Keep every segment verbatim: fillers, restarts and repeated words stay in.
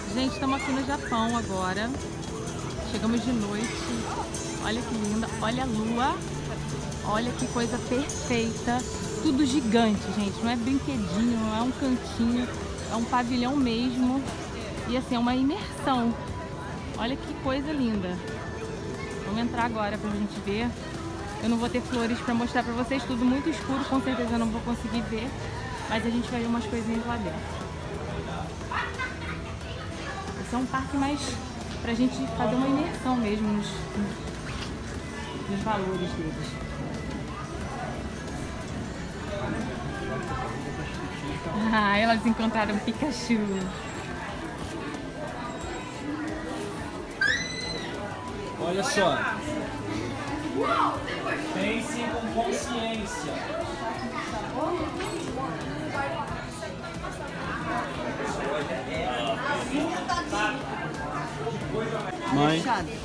Gente, estamos aqui no Japão agora. Chegamos de noite. Olha que linda. Olha a lua. Olha que coisa perfeita. Tudo gigante, gente. Não é brinquedinho, não é um cantinho. É um pavilhão mesmo. E assim, é uma imersão. Olha que coisa linda. Vamos entrar agora pra gente ver. Eu não vou ter flores pra mostrar pra vocês. Tudo muito escuro. Com certeza eu não vou conseguir ver. Mas a gente vai ver umas coisinhas lá dentro. Esse é um parque mais pra gente fazer uma imersão mesmo nos, nos valores deles. Ah, elas encontraram um Pikachu. Olha só. Pense com consciência. Mãe.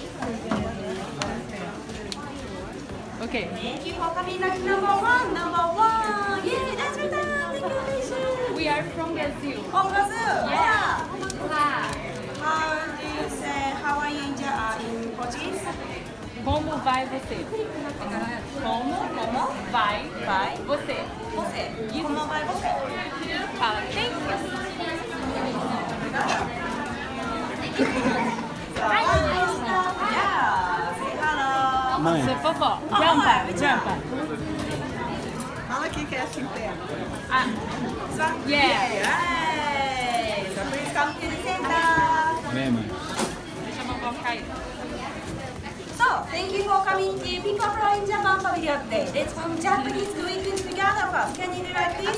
Ok. Thank you for coming back number one, number one. Yeah, that's right. Thank you. We are from Brazil. From Brazil. Yeah. Wow. How do you say how are you in, uh, in Portuguese? Como vai você? Como, como vai, Vai. você? Você. Como vai você? Fala, thank you. Yeah. Say hello. Mãe. Seu vovó. Jampa, jampa. Fala aqui que é assim perto. Ah, yeah. Hey. So please come to the center. Vem, mãe. Deixa a vovó cair. So, thank you for coming to Pick Up in Japan Pavilion today. Let's from Japanese greetings together first. Can you do like this?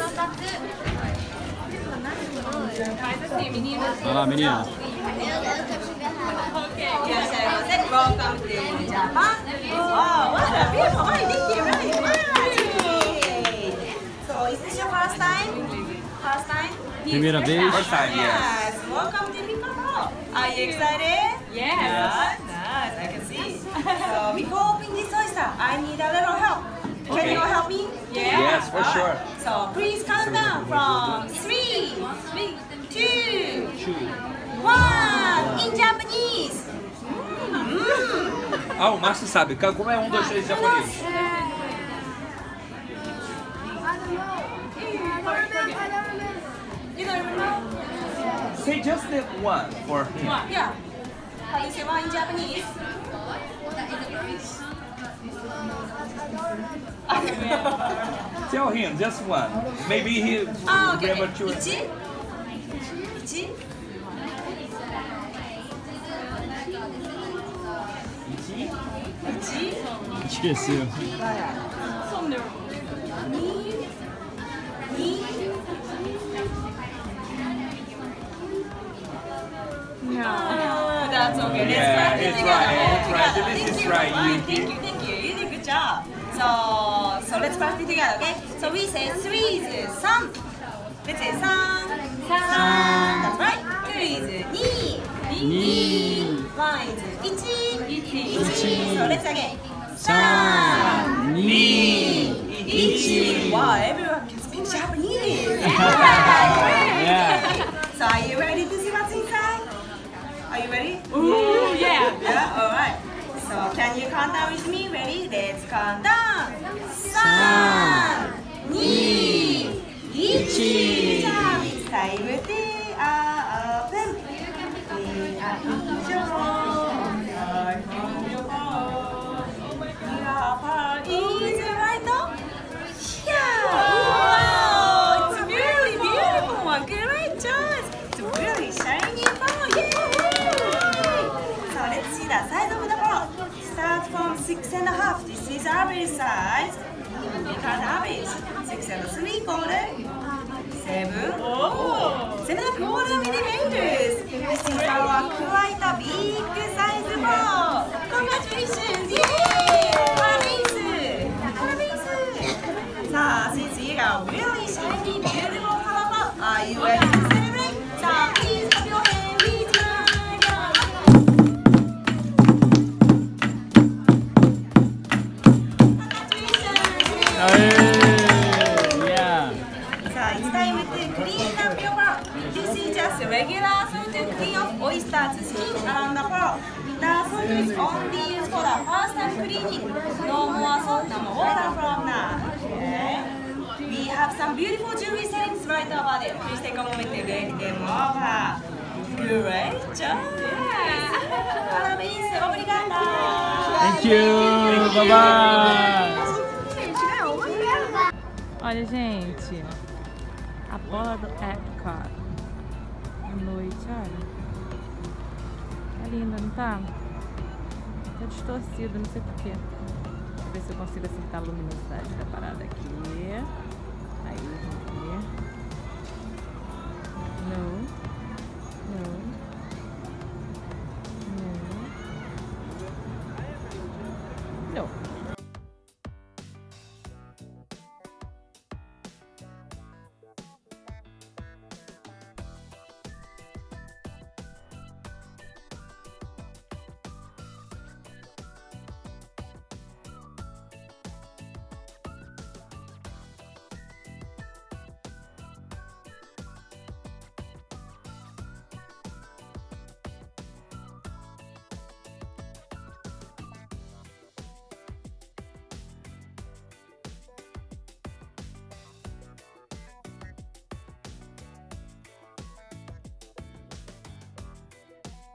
Faz assim, meninas. Vai lá, menina. Ok. Yes, I was it. Welcome to Japan. Wow, what a beautiful one. Thank you very much. So, is this your first time? First time? Primeira vez. First time, yes. Yes. Welcome to Pick Up. Are you excited? Yes. Nice, nice. I can see. So, before opening this oyster, I need a little help. Can Okay. you help me? Yeah. Yes, for sure. So please count down from three, two, one in Japanese. Mm. Ah, o Márcio sabe. Como é um, dois, três em japonês? You don't even know? Say just the one for him. Yeah. How do you say one in Japanese? Tell him just one. Maybe he will Ah, okay. remember two. Ichi? Ichi? Ichi? Esqueceu. Ni? Ni? No. That's okay. Let's Yeah, practice it's together. right, it's right. Together. This Thank is you. right, Fine. Yuki. Thank you, thank you. You did a good job. So, so let's practice together, okay? So we say three is san. Let's say san. San. That's right. Two is ni. Ni. One is ichi. Ichi. So let's again. San. Ni. Ichi. Wow, everyone can speak Japanese. Yeah. So are you ready to see what's inside? Are you ready? Ooh, yeah. Yeah, alright. So can you count down with me? Ready? Let's count down. San, ni, ichi. It's time to open. We are in Japan. We are from Japan. Japan is right now. Yeah. Wow, it's really beautiful one. Great choice. It's really shiny ball. Yay! So let's see the size of the ball. Start from six and a half. This is average size. We count average. Six and three quarter. Seven. Oh. Seven and a quarter millimeters. This is our quite a big size ball. Congratulations! Yay! Parabéns! Parabéns! So since you got really shiny, beautiful color ball, are you ready to celebrate? So please clap your hands with my Congratulations! Yeah. So it's time to clean up your ball. This is just just a regular salt to clean off oysters skin around the pearl. The salt is only used for the first time cleaning. No more salt, no more water from now. Okay. We have some beautiful jewelry settings right over there. Please take a moment to look them over. Great job. Parabéns, obrigada. Thank you. Bye bye. Olha, gente, a bola do Epcot à noite, olha. Tá linda, não tá? Tá distorcida, não sei porquê. Deixa eu ver se eu consigo acertar a luminosidade da parada aqui.